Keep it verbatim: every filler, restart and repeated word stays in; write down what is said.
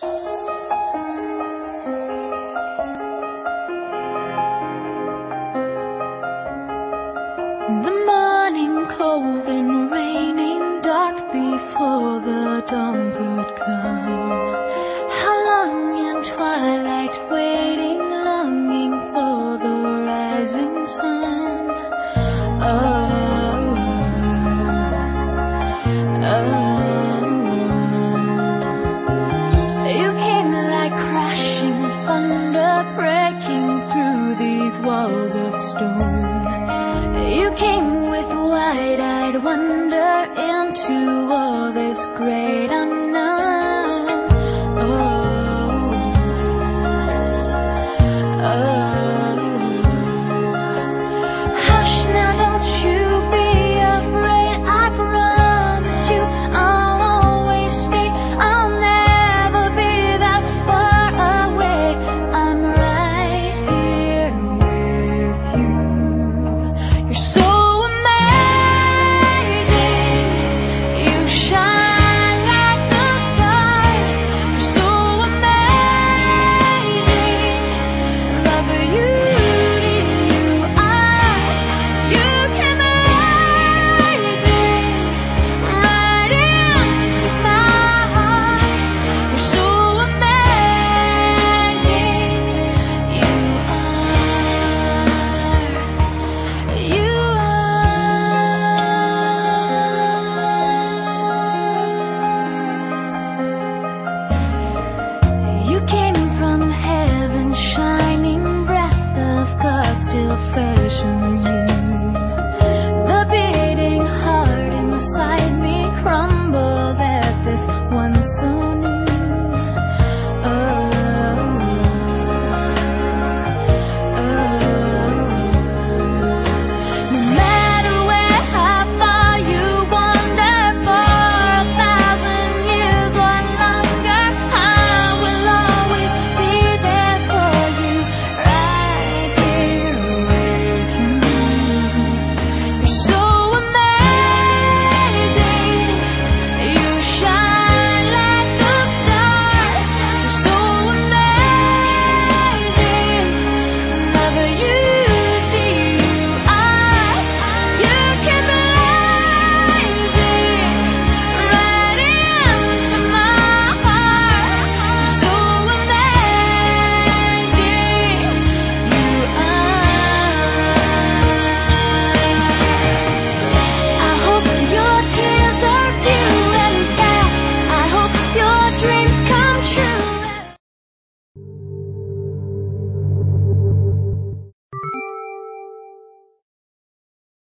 The morning cold and raining, dark before the dawn could come. How long in twilight waiting, longing for the rising sun. Oh, oh, you came like crashing thunder, breaking through these walls of stone. You came with wide-eyed wonder into all this great unknown.